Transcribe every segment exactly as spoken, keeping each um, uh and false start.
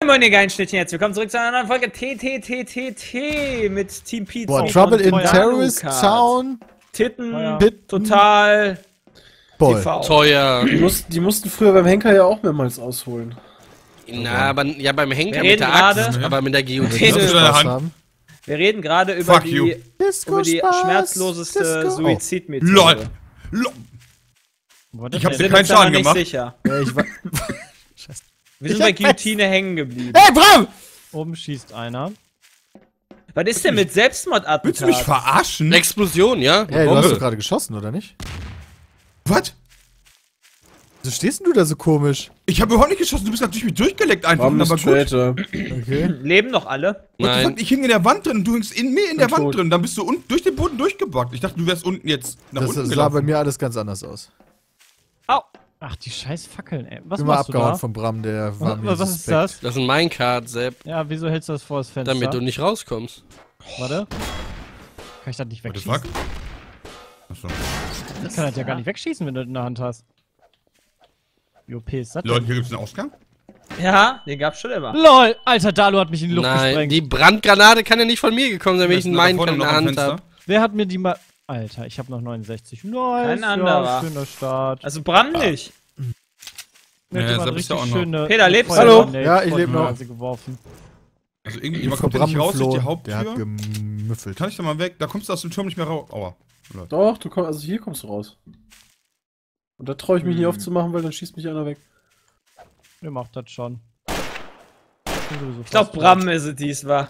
Meine geilen Schnittchen jetzt. Willkommen zurück zu einer neuen Folge T T T T T mit Team Pizza. Boah, Trouble in Terrorist Town. Titten, ja. total. Boah. Teuer. Die mussten, die mussten früher beim Henker ja auch mehrmals ausholen. Na, aber ja beim Henker Wir mit der reden Axt, gerade- aber mit der Wir Guillotine. reden, wir reden gerade über Fuck die, you. über die Spaß, schmerzloseste Disco. Suizidmethode. LOL. LOL. Wir Ich hab dir sind keinen uns aber Schaden nicht gemacht. sicher. Ja, ich war. Wir sind Ich bei hab Guillotine hängen geblieben. Hey, Bram! Oben schießt einer. Was ist denn mit Selbstmordattentat? Willst du mich verarschen? Explosion, ja? Hey, du hast Bombe. doch gerade geschossen, oder nicht? Was? Wieso stehst denn du da so komisch? Ich habe überhaupt nicht geschossen, du bist natürlich mit durchgeleckt einfach. Warum aber ist gut. Traitor? Okay. Leben noch alle? What the Nein. fuck? Ich hing in der Wand drin und du hängst in mir in der Bin Wand tot. drin. Dann bist du un durch den Boden durchgebackt. Ich dachte, du wärst unten jetzt nach Das unten sah gelaufen. bei mir alles ganz anders aus. Au! Ach, die scheiß Fackeln, ey. Was Immer machst du abgehauen da? von Bram, der war mir Was, was ist suspekt. das? Das ist ein Minecart, Sepp, Ja, wieso hältst du das vor das Fenster? damit du nicht rauskommst. Warte. Kann ich das nicht What the wegschießen? fuck? Achso. Ich kann das ja gar nicht wegschießen, wenn du das in der Hand hast. Wie O P ist das denn? Leute, hier gibt's einen Ausgang? Ja, den gab's schon immer. LOL! Alter, Dalu hat mich in die Luft Nein, gesprengt. die Brandgranate kann ja nicht von mir gekommen sein, wenn ich einen Da vorne Minecart in noch der am Hand Fenster. habe. Wer hat mir die mal... Alter, ich hab noch neunundsechzig. Nice, Kein anderer. ja, schöner Start. Also Bram nicht. Mir hat Ja, jemand Sepp ist richtig ja auch noch. schöne Peter, lebst du? Feuergranate Hallo? Ja, ich vor die lebe noch. Nase geworfen. Also irgendwie, Ich bin jemand vor kommt ja Bram nicht raus durch die geflohen. Der hat Haupttür. gemüffelt. Kann ich da mal weg? Da kommst du aus dem Turm nicht mehr raus. Aua. Doch, du kommst, also hier kommst du raus. Und da traue ich mich Hm. nicht aufzumachen, weil dann schießt mich einer weg. Ihr macht das schon. Ich glaub, Bram ist es diesmal.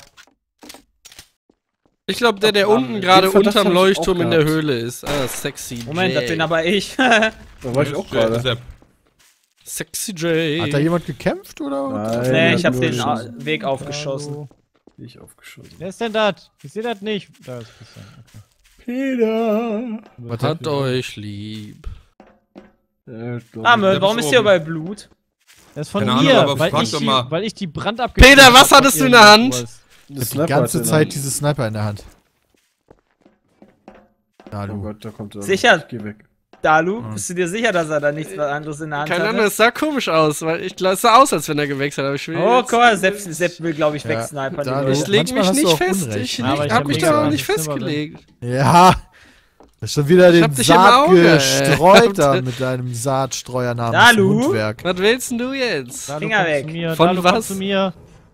Ich glaube, der, der Ach, unten den gerade Verdacht unterm hab ich auch Leuchtturm in der gehabt. Höhle ist. Ah, sexy Moment, J. das bin aber ich. Da war ich auch gerade. Sepp. Sexy J. Hat da jemand gekämpft, oder? Nein, nee, der ich hat hab nur den geschossen. A- Weg aufgeschossen. Ich aufgeschossen. Wer ist denn das? Ich sehe das nicht. Da ist Christian. Okay. Peter! Was Hat euch lieb. Äh, ich glaub, Arme, Sepp warum ist ist hier oben. überall Blut? Das ist von Keine Ahnung, mir, aber weil, frag ich doch die, mal. weil ich die Brand Peter, was hab, hattest ob du in der irgendwas Hand? was. der Die Sniper ganze hatte Zeit den- diese Sniper in der Hand. Ja, Oh du. Gott, da kommt er. Sicher? Ich geh weg. Dalu, bist du dir sicher, dass er da nichts anderes in der Hand Keine hat? Ahnung, es sah komisch aus, weil ich es sah aus, als wenn er gewechselt hat. Aber ich will Oh, jetzt- guck mal, Sepp, Sepp will, glaube ich, Ja, wegsnipern. da- die Leute. Ich leg Manchmal mich hast du nicht auch fest. Unrecht. Ich, Ja, aber leg, ich hab hab mich nichts da auch an, nicht das ist immer festgelegt. Ja! Das ist schon wieder Ich den hab dich im Saat Auge, ey. gestreut da mit deinem Saatstreuer namens Dalu? Mundwerk. Was willst denn du jetzt? Dalu, Finger komm weg. Zu mir. Von Dalu, komm was? zu mir.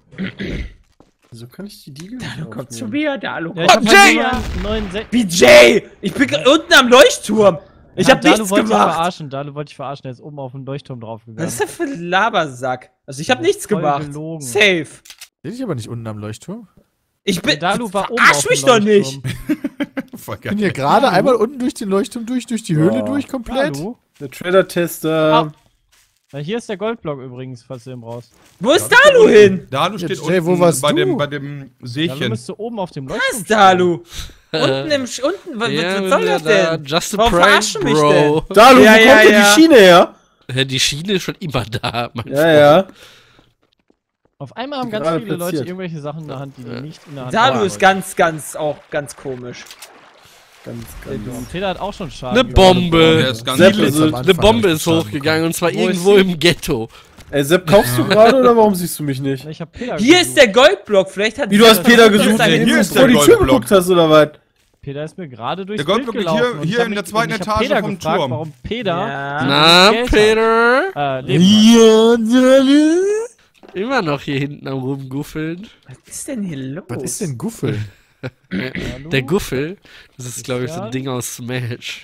Wieso kann ich die Diegel nicht Dalu kommt aufnehmen? zu mir, Dalu Ja, kommt ich zu hab mir. halt neunundsechzig. Wie Jay! Ich bin g- unten am Leuchtturm. Ich Ja, hab Dalu nichts wollte ich gemacht. verarschen. Dalu wollte ich verarschen. Der ist oben auf den Leuchtturm draufgegangen. Was ist das für ein Labersack? Also ich hab nichts Voll gemacht. gelogen. Safe. Sehe ich aber nicht unten am Leuchtturm. Ich bin. Dalu war oben Verarsch auf mich dem doch nicht! Leuchtturm. Voll Ich bin geil. hier gerade einmal unten durch den Leuchtturm durch, durch die Höhle Oh. durch komplett. Dalu? Der Trader-Tester. Na, hier ist der Goldblock übrigens, falls du den brauchst. Wo ist Dalu hin? Dalu steht Jetzt, Jay, unten wo warst bei, du? Dem, bei dem Dalu Seechen. müsste oben auf dem Was Leuchtturm ist Dalu? Unten im. Äh, Sch- Unten. Was, ja, was soll wir das da. denn? Just a Warum prank, verarschen mich Bro. Dalu, Ja, wo ja, kommt denn ja. die Schiene her? Ja, die Schiene ist schon immer da, mein Ja, ja. Auf einmal haben ganz Gerade viele Leute platziert. irgendwelche Sachen in der Hand, die die nicht in der Hand Dalu haben. ist ganz, ganz, auch ganz komisch. Ganz, Der ganz. Dude. Peter hat auch schon Schaden. Eine genommen. Bombe. Der ist ganz Sepp, schlimm. also, Eine Bombe ist hochgegangen und zwar Wo ist irgendwo sie? im Ghetto. Ey, Sepp, kaufst du gerade oder warum siehst du mich nicht? Ich hab Peter Hier gesucht. ist der Goldblock. Vielleicht hat Wie, du hast Peter gesucht, Hier indem hier du ist vor der die Tür Goldblock. geguckt hast, oder was? Peter ist mir gerade durchs Der Goldblock Bild liegt hier- gelaufen und ich hier hab in der mich- zweiten und ich hab Etage Peter vom gefragt, Turm. warum Peter Ja. Na, Geld hat. Peter? Äh, Leben hat. Ja, Dalu. Immer noch hier hinten am rumguffeln. Was ist denn hier los? Was ist denn Guffel? Dalu? Der Guffel, das ist glaube ich so Ja. ein Ding aus Smash.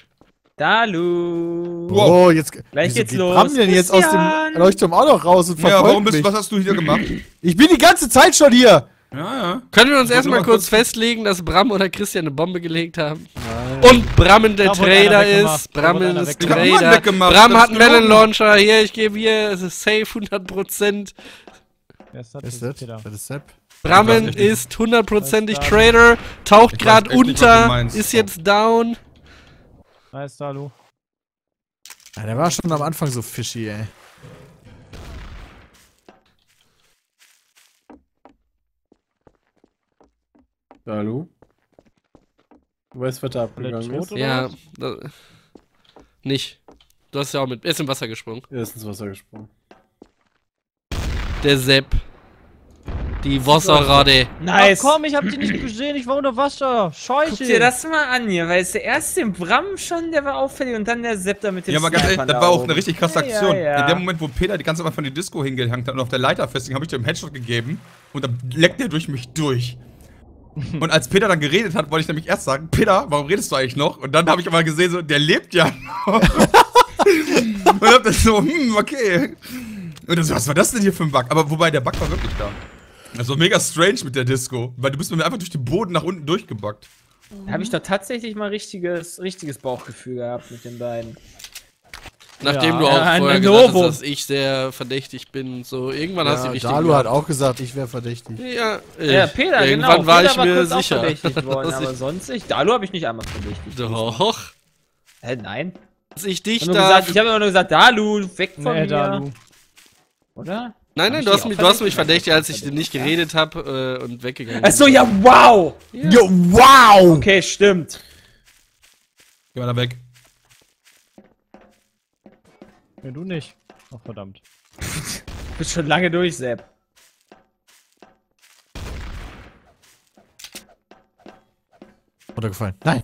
Dalu. Wow. Oh, jetzt. Gleich wieso geht's geht los. Bram denn jetzt aus Christian. dem Leuchtturm auch noch raus und Ja, verfolgt warum bist, mich? was hast du hier gemacht? Ich bin die ganze Zeit schon hier. Ja, ja. Können wir uns Ich wollte erstmal nur mal kurz kurz- festlegen, dass Bram oder Christian eine Bombe gelegt haben? Und Brammen der Da wurde einer Trader weggemacht. ist. Da wurde Brammen einer ist weggemacht. Ich hab niemanden Trader. weggemacht, Bram das hat ist einen Melon gelogen. Launcher. Hier, ich gebe hier, es ist safe hundert Prozent. Wer ist das? Was ist Das das? Peter. Das ist Sepp. Brammen Ich weiß echt nicht. ist hundertprozentig Alles Trader, taucht Ich weiß gerade echt nicht, was du unter, meinst. ist jetzt down. Nice, Dalu. Ja, der war schon am Anfang so fishy, ey. Dalu? Du weißt, was da Alle abgegangen tot, ist? oder Ja, was? da, nicht. Du hast ja auch mit, er ist im Wasser gesprungen. Er ist ins Wasser gesprungen. Der Sepp. Die Wasserrade. Nice. Ach komm, ich hab die nicht gesehen, ich war unter Wasser. Scheiße. Guck dir das mal an hier, weil es der erste im Bram schon, der war auffällig und dann der Sepp da mit dem Ja, aber ganz ehrlich, Sniper das da war auch oben. eine richtig krasse Ja, ja, Aktion. ja. In dem Moment, wo Peter die ganze Zeit von die Disco hingehangen hat und auf der Leiter festhing, habe ich dem Headshot gegeben und dann leckt er durch mich durch. Und als Peter dann geredet hat, wollte ich nämlich erst sagen, Peter, warum redest du eigentlich noch? Und dann habe ich aber gesehen, so, der lebt ja noch. Und hab dann so, hm, okay. Und dann so, was war das denn hier für ein Bug? Aber wobei, der Bug war wirklich da. Also mega strange mit der Disco, weil du bist mir einfach durch den Boden nach unten durchgebuggt. Da habe ich doch tatsächlich mal richtiges, richtiges Bauchgefühl gehabt mit den beiden. Nachdem Ja, du auch ja, ein vorher gesagt hast, Novum. dass ich sehr verdächtig bin und so. Irgendwann hast du Ja, richtig. Dalu hat auch gesagt, ich wäre verdächtig. Ja, äh, Ja, Peter, irgendwann genau. war Peter ich mir kurz auch sicher. verdächtigt worden, dass aber ich, sonst nicht. Dalu habe ich nicht einmal verdächtigt. doch, Hä, nein. dass ich Ich dich habe da. hab immer nur gesagt, Dalu, weg von Nee, mir. Dalu. Oder? Nein, Hab nein, ich du dich hast, auch mich, du hast mich verdächtigt? verdächtigt, als ich dir nicht geredet habe äh, und weggegangen bin. Achso, ja, wow! Jo, wow! Okay, stimmt. Geh mal da weg. Ja, du nicht. Ach, verdammt. Du bist schon lange durch, Sepp. Runtergefallen. Nein.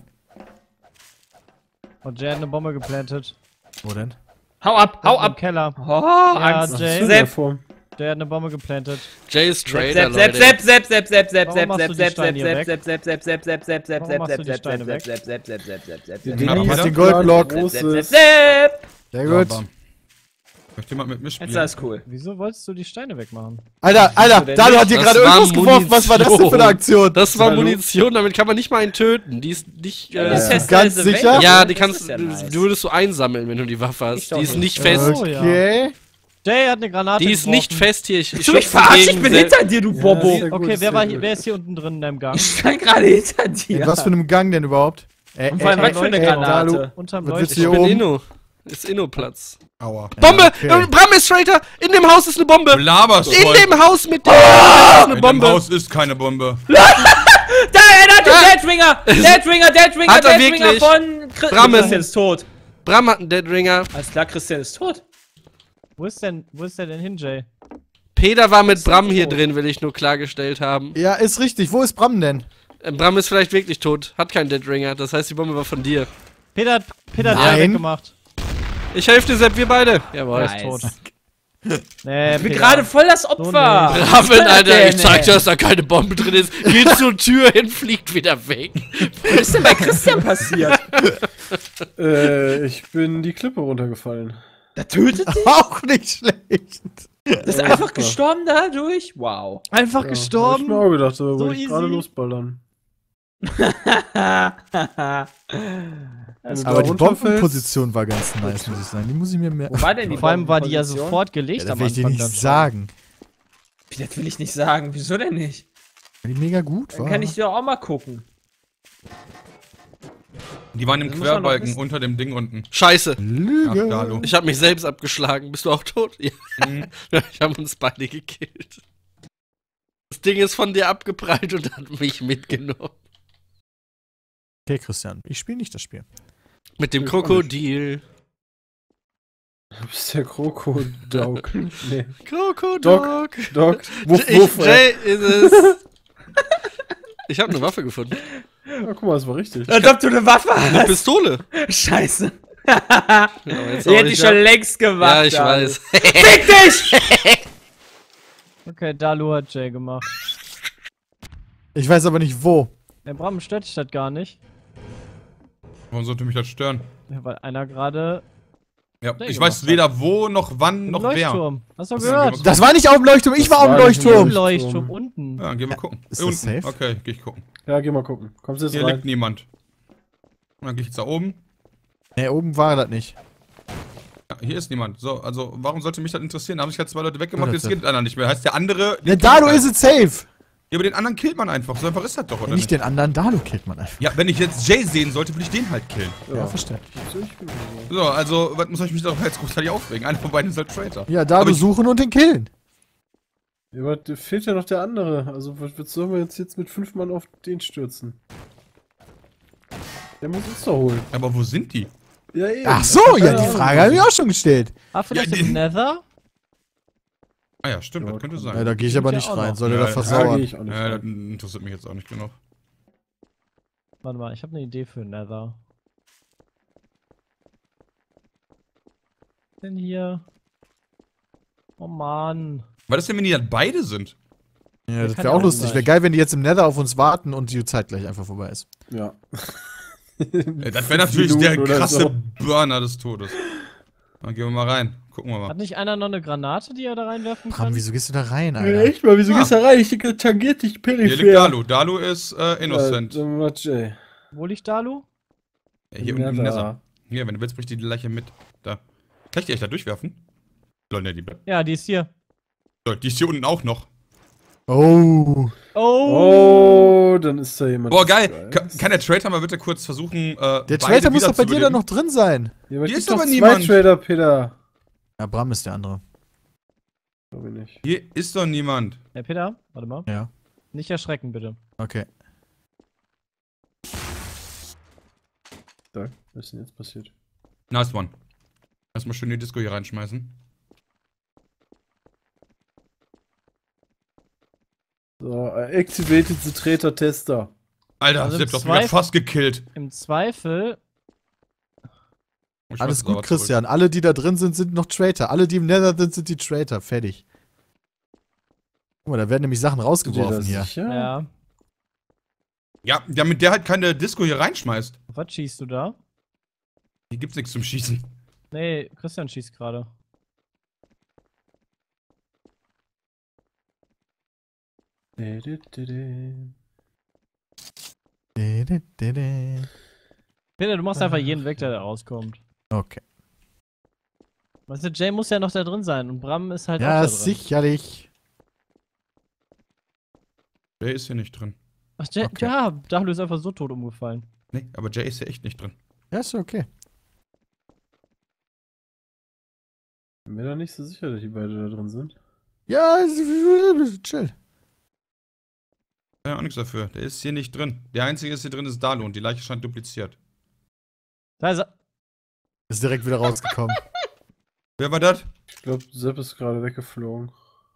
Und Jay hat eine Bombe geplantet. Wo denn? Hau ab, hau Im ab! Keller. Oh, Ja, Angst. Jay. Sepp, Form. Jay hat eine Bombe geplantet. Jay ist Sepp, Trader, Sepp, Sepp, Sepp, Leute. Sepp, Sepp, Sepp, Sepp, Warum Sepp, machst du Sepp, die Steine hier Sepp, Sepp, Sepp, Sepp, Sepp, Sepp, Sepp, Sepp, Warum machst du die Sepp, Steine Sepp, weg? Sepp, Sepp, Sepp, Sepp, Sepp, Sepp, Die Sepp, Dinger Ja, machst Peter? den Goldblock. Sepp, Sepp, Großes. Sepp. Sehr gut. Bam, bam. Möchte jemand mit mir Jetzt spielen? ist alles cool. Wieso wolltest du die Steine wegmachen? Alter, Alter, denn Dalu nicht? hat dir Das gerade war irgendwas geworfen. Was war das denn für eine Aktion? Das war Hallo? Munition, damit kann man nicht mal einen töten. Die ist nicht. Ja, Äh, das du ist ganz also weg. sicher? ja, die Das kannst ist ja du. nice. Die würdest du einsammeln, wenn du die Waffe Ich hast. doch Die ist nicht. nicht fest. Oh, ja. Okay. Jay hat eine Granate Die ist nicht geworfen. fest hier. Ich, Du mich verarsch, ich bin hinter dir, du Bobo. sehr gut, Okay, wer, sehr war gut. hier, wer ist hier unten drin in deinem Gang? Ich stand gerade hinter In dir. was für einem Gang denn überhaupt? Äh, Und vor allem, äh, was für eine äh, Granate? Dalu, Unterm was willst du ich hier bin oben? Inno. Ist Inno-Platz. Aua. Bombe! okay. Äh, Bram ist Traitor! In dem Haus ist eine Bombe! Du laberst In voll. dem Haus mit dem ist eine In dem Bombe! Haus ist keine Bombe. Da, er hat den Ah. Deadringer! Deadringer, Deadringer, Hat er Deadringer wirklich? von Chris Brammen. Christian ist tot. Bram hat einen Deadringer. Alles klar, Christian ist tot. Wo ist denn, wo ist der denn hin, Jay? Peter war mit Bram hier tot. drin, will ich nur klargestellt haben. Ja, ist richtig. Wo ist Bram denn? Äh, Bram ist vielleicht wirklich tot. Hat keinen Deadringer. Das heißt, die Bombe war von dir. Peter hat, Peter hat Nein. Jay weggemacht. Ich helfe dir, Sepp, wir beide. Jawohl. Er ist tot. Nee, Ich bin gerade voll das Opfer. So Raven, Was Alter, denn, ich zeig ey? dir, dass da keine Bombe drin ist. Geht zur Tür hin, fliegt wieder weg. Was ist denn bei Christian passiert? Äh, ich bin die Klippe runtergefallen. Da tötet dich? Auch nicht schlecht. Das ist einfach gestorben dadurch? Wow. Einfach Ja, gestorben. Hab ich mir auch gedacht, da So wollte ich gerade easy. losballern. Wenn du Aber da die runterfällst- Bombenposition war ganz nice, muss ich sagen. Die muss ich mir mehr. Wo war denn die Vor allem war die ja Bombenposition? sofort Ja, gelegt das am will ich dir Anfang nicht dann schon. sagen. Das will ich nicht sagen. Wieso denn nicht? Weil die mega gut Dann war. kann ich dir auch mal gucken. Die waren im Das muss man noch Querbalken wissen. unter dem Ding unten. Scheiße. Lüge. Ach, Dalu. Ich habe mich selbst abgeschlagen. Bist du auch tot? Ja. Mhm. Ich habe uns beide gekillt. Das Ding ist von dir abgeprallt und hat mich mitgenommen. Okay, Christian, ich spiele nicht das Spiel. Mit dem Ich auch nicht. Krokodil. Du bist der Krokodok. Nee. Krokodok. Dog. Wuff, Ich, wuff, ey. Jay ist es. Ich habe eine Waffe gefunden. Ja, guck mal, das war richtig. Als ob du eine Waffe Eine hast. Pistole. Scheiße. Ja, jetzt Die auch hätte nicht ich schon mehr. längst gemacht. Ja, ich Dalu. weiß. Fick dich! Okay, Dalu hat Jay gemacht. Ich weiß aber nicht wo. Der Bram stört dich das gar nicht. Warum sollte mich das stören? Ja, weil einer gerade Ja, Nee, ich gemacht weiß weder wo, noch wann, im noch wer. Leuchtturm. Hast du Das gehört? ist Das war nicht auf dem Leuchtturm, ich Das war auf dem war nicht im Im Leuchtturm. Leuchtturm unten. Ja, gehen wir gucken. ist das Unten. safe? Okay, geh ich gucken. Ja, geh mal gucken. Kommst du jetzt Hier rein? liegt niemand. Und dann geh ich jetzt da oben. Ne, oben war das nicht. Ja, hier ist niemand. So, also warum sollte mich das interessieren? Da haben sich halt zwei Leute weggemacht, Ja, jetzt das- geht einer nicht mehr. Heißt der andere. Ne, den Dalu killt ist man. es safe. Ja, aber den anderen killt man einfach. So einfach ist das doch, oder Nicht nicht? den anderen, Dalu killt man einfach. Ja, wenn ich jetzt Jay sehen sollte, würde ich den halt killen. Ja, verstehe. So, also, was muss ich mich darauf jetzt großartig aufregen? Einer von beiden ist halt Traitor. Ja, Aber Dalu ich- suchen und den killen. Ja, aber da fehlt ja noch der andere. Also, was, was sollen wir jetzt, jetzt mit fünf Mann auf den stürzen? Der muss uns doch holen. Aber wo sind die? Ja, eben. Ach so, ja, die Frage habe ich auch schon gestellt. Ah, vielleicht Ja, im die- Nether? Ah ja, stimmt, Ja, das könnte kann- sein. Ja, da gehe ich aber Ja, nicht auch rein. noch. Soll der Ja, da ja, Da gehe versauern? ich auch nicht. Ja, das rein. interessiert mich jetzt auch nicht genug. Warte mal, ich habe eine Idee für Nether. Was denn hier? Oh Mann. Was ist denn, wenn die dann beide sind? Ja, das kann wäre ja auch auch lustig. sein. Wäre geil, wenn die jetzt im Nether auf uns warten und die Zeit gleich einfach vorbei ist. Ja. Äh, Das wäre natürlich der Minuten oder krasse so. Burner des Todes. Dann gehen wir mal rein. Gucken wir Hat mal. nicht einer noch eine Granate, die er da reinwerfen kann? Bram, wieso gehst du da rein, Ja, Alter? echt mal, wieso Ah. gehst du da rein? Ich denke, tangiert dich Hier peripher. liegt Dalu. Dalu ist äh, innocent. Äh, dann war Jay. Wo liegt Dalu? Ja, hier unten im da. Nether. Hier, wenn du willst, brich die Leiche mit. Da. Kann ich die echt da durchwerfen? Lol, ne, die bleibt. Ja, die ist hier. Lol, die ist hier unten auch noch. Oh. Oh! Oh, dann ist da jemand. Boah, geil. Weiß. Kann, kann der Trader mal bitte kurz versuchen, äh, Der beide Trader muss doch bei dir da wiederzubeleben? noch drin sein. Ja, aber Hier es ist gibt aber doch niemand. zwei Trader, Peter. Ja, Bram ist der andere. Glaube ich nicht. Hier ist doch niemand. Herr Peter, warte mal. Ja. Nicht erschrecken, bitte. Okay. Da, was ist denn jetzt passiert? Nice one. Erstmal schön die Disco hier reinschmeißen. So, äh, activated the Traitor Tester. Alter, Also also im Sepp, du hast mich Zweif- grad fast gekillt. Im Zweifel. Ich Alles schmeiß gut, sauer Christian. Alle, die da drin sind, sind noch Traitor. Alle, die im Nether sind, sind die Traitor. Fertig. Guck mal, da werden nämlich Sachen rausgeworfen hier. Sicher? Ja. zurück. Ja, damit der halt keine Disco hier reinschmeißt. Auf was schießt du da? Hier gibt's nichts zum Schießen. Nee, Christian schießt gerade. Dä, dä, dä, dä. De, de, de, de. Peter, du machst einfach jeden weg, der da rauskommt. Okay. Weißt du, Jay muss ja noch da drin sein und Bram ist halt auch Ja, da drin. sicherlich. Jay ist hier nicht drin. Ach, Jay, Okay. ja, Dachlu ist einfach so tot umgefallen. Nee, aber Jay ist hier echt nicht drin. Ja, ist okay. Bin mir da nicht so sicher, dass die beide da drin sind. Ja, ist- chill. Ja, auch nichts dafür. Der ist hier nicht drin. Der einzige, der hier drin ist Dalu und die Leiche scheint dupliziert. Da ist er. Ist direkt wieder rausgekommen. Wer war das? Ich glaube, Sepp ist gerade weggeflogen.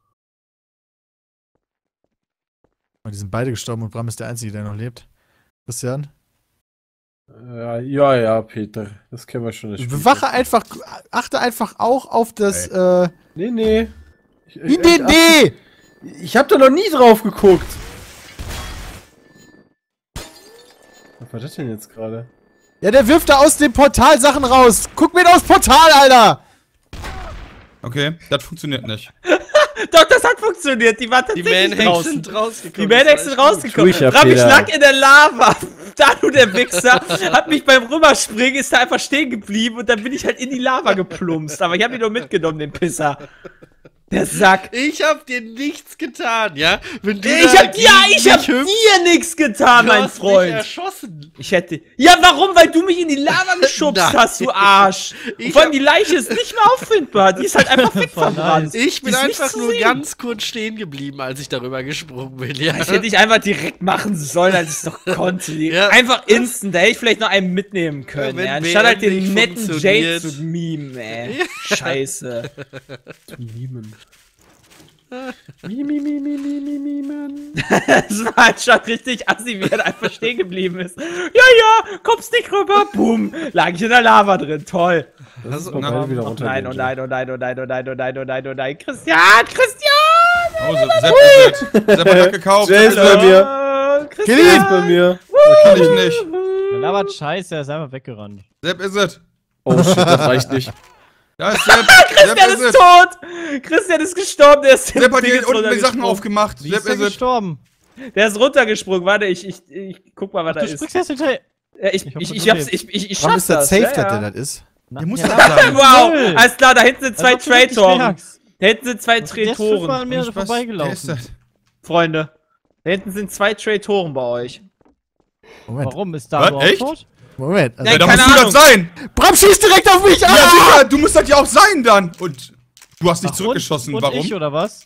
Und die sind beide gestorben und Bram ist der Einzige, der noch lebt. Christian? Ja, ja, ja, Peter. Das kennen wir schon. Das Spiel. Bewache einfach, achte einfach auch auf das, äh. Nee, nee. Ich, Wie, ich, nee, ich, nee! ich hab da noch nie drauf geguckt. Was war das denn jetzt gerade? Ja, der wirft da aus dem Portal Sachen raus. Guck mir aufs Portal, Alter! Okay, das funktioniert nicht. Doch, das hat funktioniert. Die war Die tatsächlich Manhacks draußen. sind rausgekommen. Die Manhacks sind rausgekommen. Tu ich ja, Ram, ich Peter. lag in der Lava. Dalu, der Wichser, hat mich beim Rüberspringen, ist da einfach stehen geblieben und dann bin ich halt in die Lava geplumpst. Aber ich hab ihn nur mitgenommen, den Pisser. Der Sack. Ich hab dir nichts getan, ja? Wenn du Ich da hab, ja, gegen ich hab mich hüpfst, dir nichts getan, du mein hast mich Freund. erschossen. Ich hätte. Ja, warum? Weil du mich in die Lava geschubst Nein. hast, du Arsch. Und Ich vor allem hab- die Leiche ist nicht mehr auffindbar. Die ist halt einfach wegverbrannt. Ich bin Die ist nicht einfach zu nur sehen. ganz kurz stehen geblieben, als ich darüber gesprungen bin, ja? Ich hätte dich einfach direkt machen sollen, als ich es doch konnte. Ja. Einfach instant, da hätte ich vielleicht noch einen mitnehmen können. Ja, wenn Ja, anstatt halt B M den nicht netten Jade funktioniert. zu meme, ey. Scheiße. Mimen. Mi, mi, mi, mi, mi, mi, mi, Mann. Das war halt schon richtig assi, wie er da einfach stehen geblieben ist. Ja, ja, kommst nicht rüber. Boom. Lag ich in der Lava drin. Toll. Das Also, ist bei na, beide wieder Oh runter. nein, oh nein, oh nein, oh nein, oh nein, oh nein, oh nein, oh nein. Christian, Christian! Oh, Sepp ist es. Sepp hat gekauft. Jay ist Sepp bei mir. Oh, Kill Jay ihn! ist bei mir. Kann ich nicht. Der labert scheiße, er ist einfach weggerannt. Sepp ist es. Oh shit, das reicht nicht. Da ist Sepp. Sepp Christian ist ist es. tot! Christian ist gestorben, der ist den Sepp hat Ding hier jetzt unten die Sachen runtergesprungen. aufgemacht. Wie Sepp ist er ist es. gestorben? Der ist runtergesprungen. Warte, ich, ich, ich guck mal, was da Du ist. springst jetzt hinterher. Ja, ich, Ich hab ich, das ich, hab's, überlebt. ich, ich, ich Bram schaff ist das das. safe, ja, dass ja. der das ist. Na, Der muss ja, das labert sein. Wow, null. alles klar, da hinten sind zwei Als ob du wirklich Trade-Toren. merkst. Da hinten sind zwei Der ist fünfmal Trade-Toren. an mir Spaß. Wer ist vorbeigelaufen. das? Freunde. Da hinten sind zwei Trade-Toren bei euch. Moment, Warum ist da Was? überhaupt Echt? tot? Moment. Also, Nein, Ja, da keine musst du Ahnung. das sein. Bram schießt direkt auf mich! Ja, Ah! sicher. Du musst das ja auch sein dann. Und du hast nicht Ach, zurückgeschossen. und, Warum? Und ich, oder was?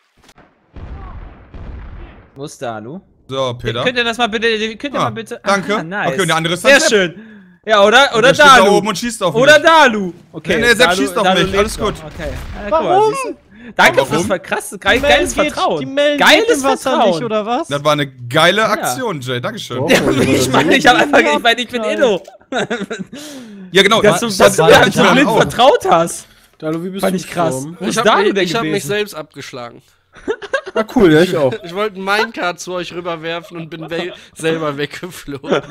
Wo ist Dalu? So, Peter. Könnt ihr das mal bitte, könnt ihr Ah, mal bitte... danke. Ah, nice. Okay, und der andere ist Sehr dann Sepp. schön. Ja, oder, Und oder der steht da Dalu. oben und schießt auf Oder mich. Dalu. Okay, Nee, nee, Sepp Dalu- schießt auf Dalu mich. lebt Alles noch. gut. Okay. Ja, guck mal, Warum? siehst du? Danke Aber fürs warum? Ver krass, Die geil, Mel geiles geht- Vertrauen. Die Mel Geiles geht im Wasser Vertrauen. nicht, oder was? Das war eine geile Aktion, Jay. Dankeschön. Oh. Ja, ich meine, ich habe einfach, ich meine, ich bin Inno. Ja, genau. Dass du, das- dass du das- mir das- halt so das- blind auch. vertraut hast. Dalu, wie bist Fand du ich krass. gestorben? Wo Ich ist hab, Dalu mich, denn ich hab mich gewesen? selbst abgeschlagen. Ah, cool, ja, ich auch. Ich wollte einen Minecart zu euch rüberwerfen und bin we selber weggeflogen.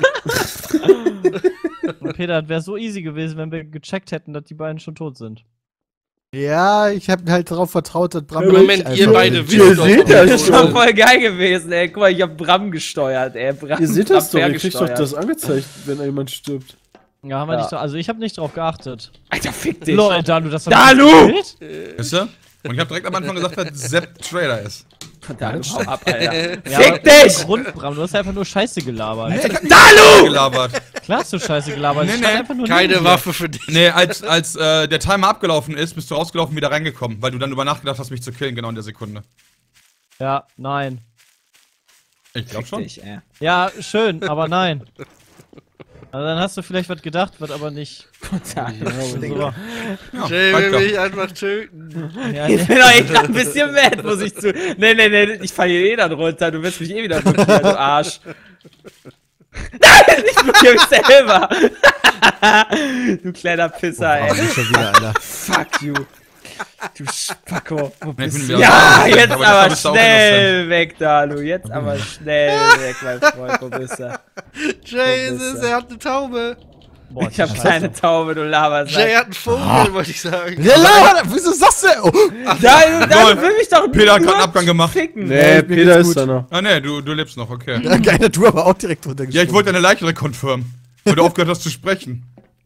Und Peter, das wäre so easy gewesen, wenn wir gecheckt hätten, dass die beiden schon tot sind. Ja, ich habe halt darauf vertraut, dass Bram. Ja, Moment, nicht ihr einfach- beide Ihr wisst doch, seht ob das ich Das ist tot schon bin. voll geil gewesen, ey. Guck mal, ich hab Bram gesteuert, ey. Bram, Ihr seht das doch, Bram ihr kriegt doch gesteuert. das angezeigt, wenn jemand stirbt. Ja, haben wir Ja. nicht so, also ich habe nicht drauf geachtet. Alter, fick dich. Lol, Dalu, das hat Dalu! gespielt? Wisst ihr? Und ich habe direkt am Anfang gesagt, dass Sepp Trailer ist. Dalu, hau ab, Alter. Ja, Fick aber dich! Grund, Bram, du hast einfach nur Scheiße gelabert. Dalu! Gelabert. Klar hast du Scheiße gelabert. Nee, ich stand nee, einfach nur Keine neben dir. Waffe für dich. Nee, als, als äh, der Timer abgelaufen ist, bist du rausgelaufen und wieder reingekommen, weil du dann über Nacht gedacht hast, mich zu killen, genau in der Sekunde. Ja, nein. Ich glaub Fick schon. dich, ey. Ja, schön, aber nein. Also dann hast du vielleicht was gedacht, was aber nicht. Dalu, So war. Ja, Jay reicht will doch. mich einfach töten. Ja, Ich nee. bin doch echt grad ein bisschen mad, muss ich zu. Nee, nee, nee, ich fall hier eh dann runter. Du wirst mich eh wieder blockieren, du Arsch. Nein, ich blockiere mich selber. Du kleiner Pisser, Oh, ey. schon wieder, Alter. Fuck you. Du Spacko. Wo Nee, ich bist bin du? wieder Ja, raus. jetzt Aber aber das war auch schnell weg, Dalu. Jetzt aber schnell weg, mein Freund. Wo bist du? Jay Wo ist bist es, du? er hat eine Taube. Boah, Ich hab keine Taube, du laberst. Jay hat einen Vogel, wollte ich sagen. Ja, Laura, wieso sagst du? Oh, Dalu, Dalu will mich doch Peter hat nur grad einen Abgang gemacht. ficken. Nee, mir Peter geht's ist gut. da noch. Ah, nee, du, du lebst noch, okay. ja, geil, du aber auch direkt runtergesprungen. Ja, ich wollte deine Leiche rekonfirmen, weil du aufgehört hast zu sprechen.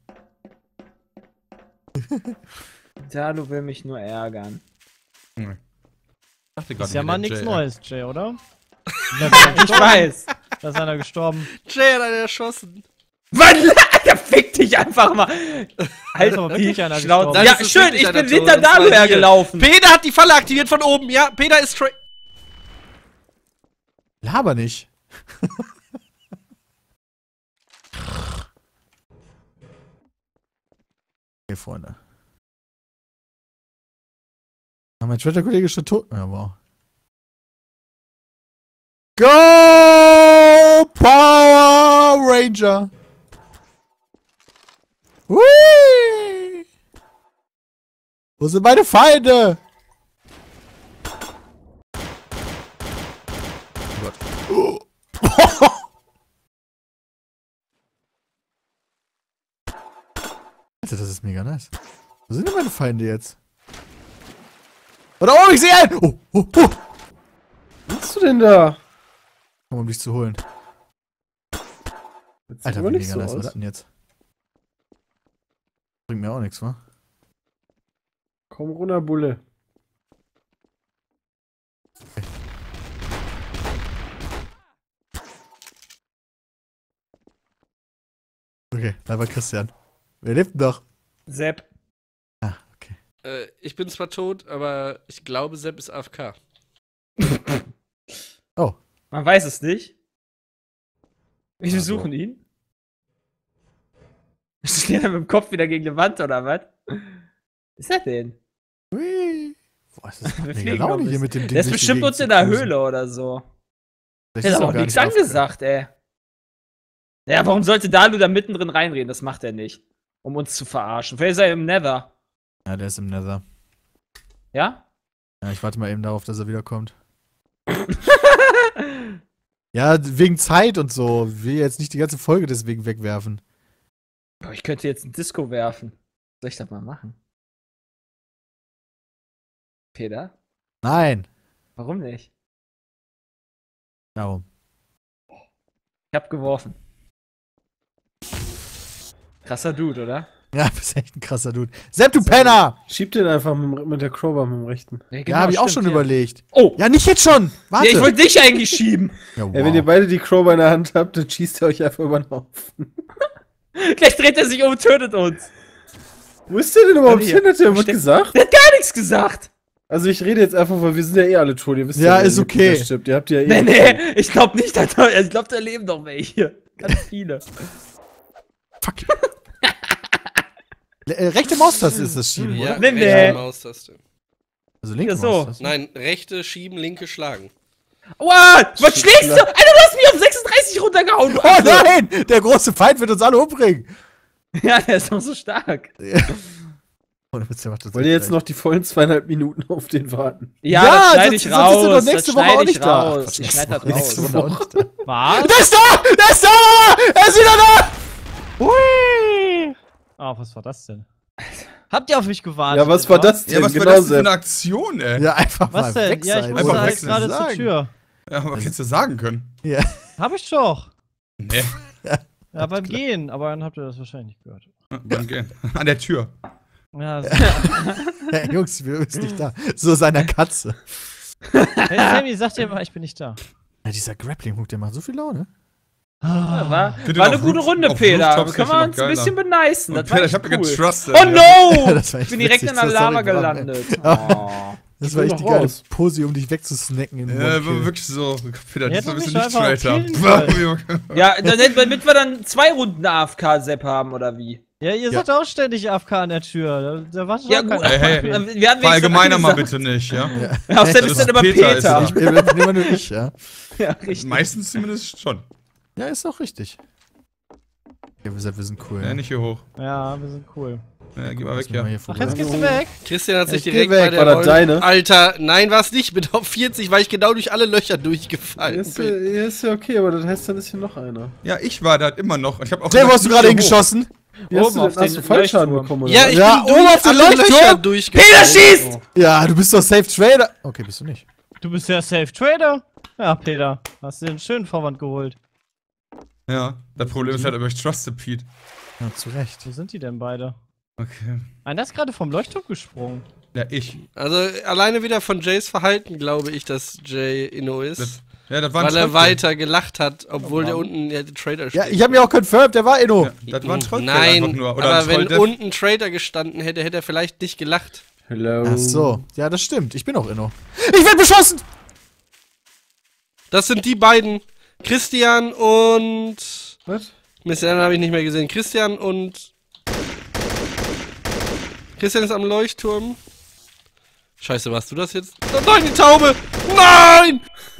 Dalu will mich nur ärgern. Nee. Ich dachte grad ist ja nicht, mal der nichts Jay. Neues, Jay, oder? Ich weiß. Da ist einer gestorben. Jay hat einen erschossen. Mann, Alter, fick dich einfach mal. Halt aber die wirklich einer Schnauze. gestorben. Ja, Das ist schön, wirklich ich einer bin tot, hinter und zwar Dalu hier. hergelaufen. Peter hat die Falle aktiviert von oben. Ja, Peter ist straight. Laber nicht. Okay, Freunde. Ah, mein Twitter-Kollege ist schon tot. Ja, wow. Go Power Ranger! Hui! Wo sind meine Feinde? Oh Gott. Alter, das ist mega nice. Wo sind denn meine Feinde jetzt? Oder oh, ich sehe einen! Oh, oh, oh! Was machst du denn da? Komm, um dich zu holen. Das sieht Alter, aber wie nicht mega so nice war das aus. denn jetzt? Bringt mir auch nichts, wa? Komm runter, Bulle. Okay, da war Christian. Wer lebt denn noch? Sepp. Ah, okay. Äh, ich bin zwar tot, aber ich glaube, Sepp ist A F K. Oh. Man weiß es nicht. Wir Also. suchen ihn. Steht er mit dem Kopf wieder gegen die Wand oder was? Was ist das denn? Hui. Boah, ist das Wir mega fliegen noch Laune ein hier mit dem Ding. Der ist durch die bestimmt Gegend uns zu in der cruisen. Höhle oder so. Vielleicht Der ist hat er auch gar nichts nicht aufgehört. angesagt, ey. Ja, warum sollte Dalu da mittendrin reinreden? Das macht er nicht. Um uns zu verarschen. Vielleicht ist er im Nether. Ja, der ist im Nether. Ja? Ja, ich warte mal eben darauf, dass er wiederkommt. Ja, wegen Zeit und so. Will jetzt nicht die ganze Folge deswegen wegwerfen. Boah, ich könnte jetzt ein Disco werfen. Soll ich das mal machen? Peter? Nein. Warum nicht? Darum. Ich hab geworfen. Krasser Dude, oder? Ja, bist echt ein krasser Dude. Sepp, du Penner! Schieb den einfach mit, mit der Crowbar mit dem rechten. Ja, hab ich auch schon ja. überlegt. Oh! Ja, nicht jetzt schon! Warte! Ja, ich wollte dich eigentlich schieben. ja, wow. Ja, wenn ihr beide die Crowbar in der Hand habt, dann schießt ihr euch einfach über den Haufen. Gleich dreht er sich um und tötet uns. Wo ist der denn überhaupt Hier. hin? Hat der was Steht- gesagt? Der hat gar nichts gesagt. Also ich rede jetzt einfach, weil wir sind ja eh alle tot. Ihr wisst Ja, wer ist hier okay. Peter stirbt. Ihr habt ja eh... Nee, nee, ich glaube nicht, dass da, ich glaube, da leben noch welche. Ganz viele. Fuck. äh, rechte Maustaste ist das Schieben, Ja, oder? Nee, rechte nee. Maustaste. Also linke Ja, so. Maus, das- Nein, rechte schieben, linke schlagen. Wow, was schlägst du? Alter, du hast mich auf sechsunddreißig runtergehauen. Du Oh Affe. nein! Der große Feind wird uns alle umbringen! Ja, der ist doch so stark. Oh, der Witz, der macht das Wollt ihr echt jetzt noch die vollen zweieinhalb Minuten auf den warten? Ja, Ja, das schneide sonst- ich sonst ist er raus. doch nächste das Woche schneide auch ich nicht da. raus. Ich schneide das Nächste raus. Woche auch nicht da. Was? Der ist da! Der ist da! Er ist wieder da! Hui! Ah, was war das denn? Habt ihr auf mich gewartet? Ja, was war etwa? das denn? Ja, was war Genau, das denn für Sepp. eine Aktion, ey? Ja, einfach Was mal denn? weg Ja, ich sein. musste Einfach halt wechseln, gerade zur sagen. Tür. Ja, aber was hättest du sagen können? Ja. Hab ich doch. Nee. Ja, beim Gehen, aber dann habt ihr das wahrscheinlich nicht gehört. Dann gehen. An der Tür. Ja, so. Hey, Jungs, wir sind nicht da. So seiner Katze. Hey Sammy, sag dir mal, ich bin nicht da. Ja, dieser Grappling-Hook, der macht so viel Laune. Ja, war Bitte war eine auf gute Roof- Runde, auf Peter. Rooftops Können wir wäre uns noch ein bisschen geiler. beneisen. Und Das war Peter, ich echt hab cool. getrustet. Oh ey. no! Das war echt Ich bin direkt witzig, in der so Lava sorry, Bram, ey. gelandet. Oh. Das war Ich echt die will noch geile raus. Pose, um dich wegzusnacken in Ja, One war Kill. wirklich so. Peter, Ja, das war ein hätte bisschen mich nicht einfach straighter. killen Ja, dann hätten wir, damit wir dann zwei Runden A F K-Sepp haben, oder wie? Ja, ihr seid auch ständig A F K an der Tür. Da, da wartet Ja, auch gut. keiner. Hey, hey. Wir haben wenigstens Verallgemeiner eine mal Sache. bitte nicht, ja? Ja, außerdem Das ist dann ist immer Peter, Peter. ist er. Ich bin immer nur ich, ja. Ja, richtig. Meistens zumindest schon. Ja, ist auch richtig. Ja, wir sind, wir sind cool. Ja, nicht hier hoch. Ja, wir sind cool. Ja, geh mal Lass weg, mich mal ja. hier Ach, vorbei. jetzt gehst du weg. Christian hat sich Ich geh direkt weg, bei der war das Roll- deine? Alter, nein, war's nicht. Ich bin auf vierzig, weil ich genau durch alle Löcher durchgefallen Ist, ja- bin. ist ja okay, aber das heißt, dann ist hier noch einer. Ja, ich war da immer noch. Ich hab auch Jay, wo gesagt, hast du gerade nicht hier hoch. hingeschossen? Wie hast Oben du auf denn, hast den du Fallschaden Leuchtturm. bekommen, oder? Ja, was? ich Ja, bin oben durch auf den alle Leuchtturm. Löcher durchgefallen. Peter schießt! Ja, du bist doch Safe Trader. Okay, bist du nicht. Du bist ja Safe Trader. Ja, Peter. Hast du den schönen Vorwand geholt. Ja, das Problem ist halt, aber ich truste Pete. Ja, zu Recht. Wo sind die denn beide? Okay. Einer ist gerade vom Leuchtturm gesprungen. Ja, ich. Also alleine wieder von Jays Verhalten glaube ich, dass Jay Inno ist. Das, ja, das war ein Weil er Trollkill. weiter gelacht hat, obwohl der unten ja, der Trader steht. Ja, ich habe mir auch confirmed, der war Inno. Ja, das war ein Trollkill Nein, einfach nur. Oder aber ein wenn Trolldeath. unten ein Trader gestanden hätte, hätte er vielleicht nicht gelacht. Hello. Ach so. Ja, das stimmt. Ich bin auch Inno. Ich werde beschossen! Das sind die beiden. Christian und... Was? Mist, den habe ich nicht mehr gesehen. Christian und... Christian ist am Leuchtturm. Scheiße, warst du das jetzt? Oh nein, die Taube! Nein!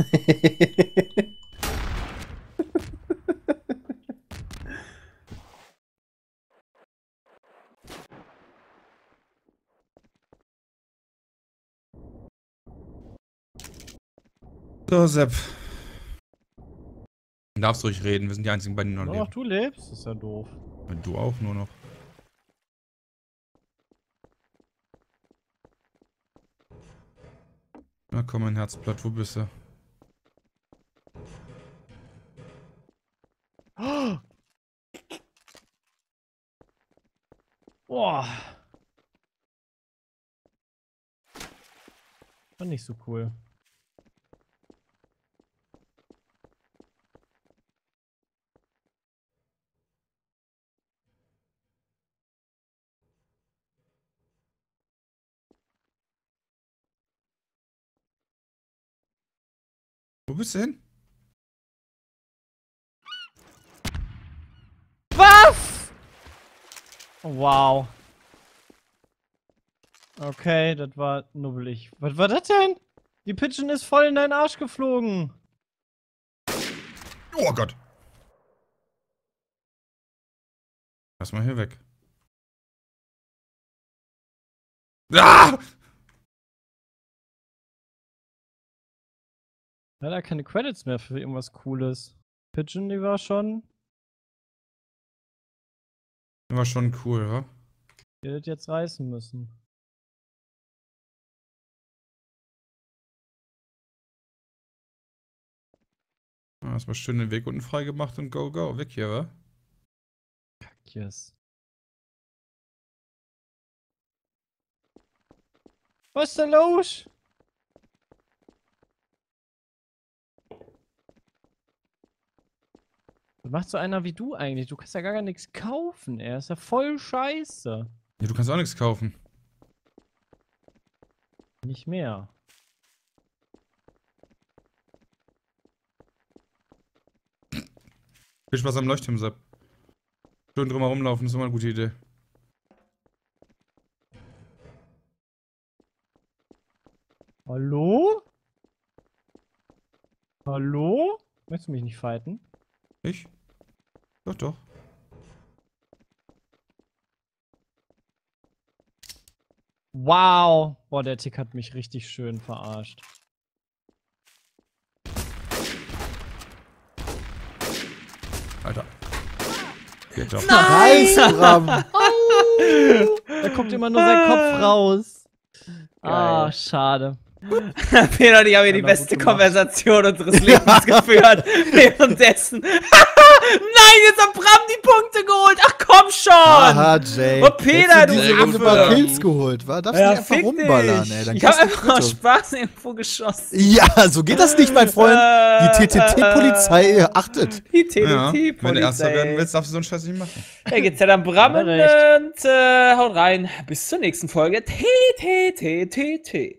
So, Sepp. Du darfst ruhig reden, wir sind die einzigen beiden, die noch Nur noch leben. du lebst? Das ist ja doof. Du auch nur noch. Na komm, mein Herzblatt, wo bist du? Boah. War nicht so cool. Wo bist du hin? Was? Wow. Okay, das war nubbelig. Was war das denn? Die Pigeon ist voll in deinen Arsch geflogen. Oh Gott. Lass mal hier weg. Ah! Leider keine Credits mehr für irgendwas Cooles. Pigeon, die war schon. Das war schon cool, wa? Die hättet jetzt reißen müssen. Ah, hast mal schön den Weg unten frei gemacht und go, go. Weg hier, wa? Yes. Was ist denn los? Was macht so einer wie du eigentlich? Du kannst ja gar nichts kaufen, er ist ja voll scheiße. Ja, du kannst auch nichts kaufen. Nicht mehr. Viel Spaß am Leuchtturm, Sepp. Schön drum herumlaufen, ist immer eine gute Idee. Hallo? Hallo? Möchtest du mich nicht fighten? Ich? Doch, doch. Wow. Boah, der Tick hat mich richtig schön verarscht. Alter. Geht doch. Nice, Bram. Da guckt immer nur sein Kopf raus. Ah, schade. Peter und ich haben hier die Aber beste gut gemacht. Konversation unseres Lebens geführt. Währenddessen. Nein, jetzt hat Bram die Punkte geholt. Ach komm schon. Aha, Jay. Oh, Peter, Hättest du du diese Runde Affe. mal Kills geholt, wa? Darfst du Ja, nicht einfach fick rumballern, dich. ey. Dann Ich kriegst hab du einfach Dritte. Spaß irgendwo geschossen. Ja, so geht das nicht, mein Freund. Die T T T-Polizei achtet. Die T T Ja, T-Polizei. wenn du Erster werden willst, darfst du so einen Scheiß nicht machen. Ja, geht's ja dann Bram Hat er und äh, haut rein. Bis zur nächsten Folge. T T T T T.